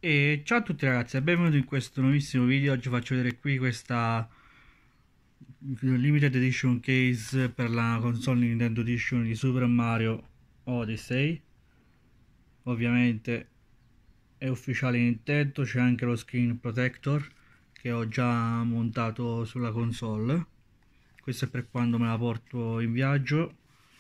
E ciao a tutti ragazzi e benvenuti in questo nuovissimo video. Oggi faccio vedere qui questa limited edition case per la console Nintendo Edition di Super Mario Odyssey. Ovviamente è ufficiale Nintendo, c'è anche lo screen protector che ho già montato sulla console. Questo è per quando me la porto in viaggio.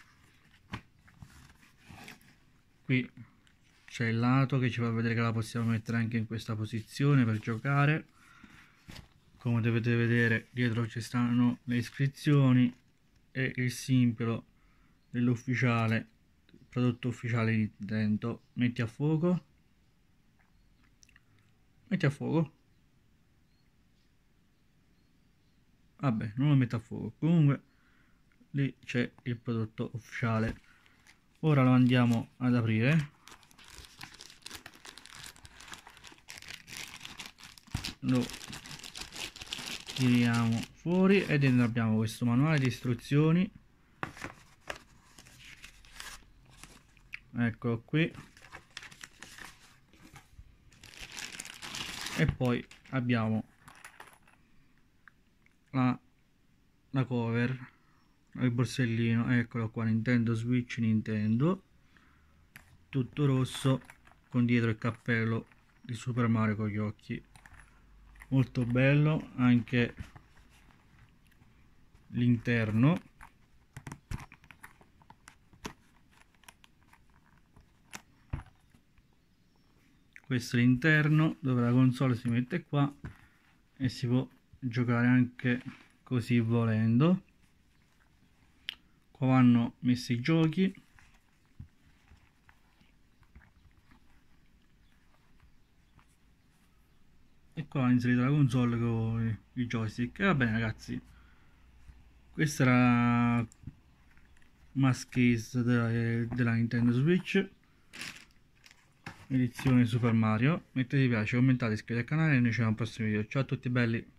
Qui c'è il lato che ci fa vedere che la possiamo mettere anche in questa posizione per giocare. Come dovete vedere, dietro ci stanno le iscrizioni e il simbolo dell'ufficiale prodotto ufficiale di Nintendo. Metti a fuoco. Metti a fuoco. Vabbè, non lo metto a fuoco. Comunque lì c'è il prodotto ufficiale. Ora lo andiamo ad aprire. Lo tiriamo fuori e dentro abbiamo questo manuale di istruzioni. Eccolo qui. E poi abbiamo la cover, il borsellino, eccolo qua, Nintendo Switch Nintendo, tutto rosso con dietro il cappello di Super Mario con gli occhi. Molto bello anche l'interno. Questo è l'interno dove la console si mette qua e si può giocare anche così volendo. Qua vanno messi i giochi. E qua ho inserito la console con i joystick. E va bene ragazzi, questa era la mask case della Nintendo Switch edizione Super Mario. Mettete mi piace, commentate, iscrivetevi al canale e noi ci vediamo al prossimo video. Ciao a tutti belli.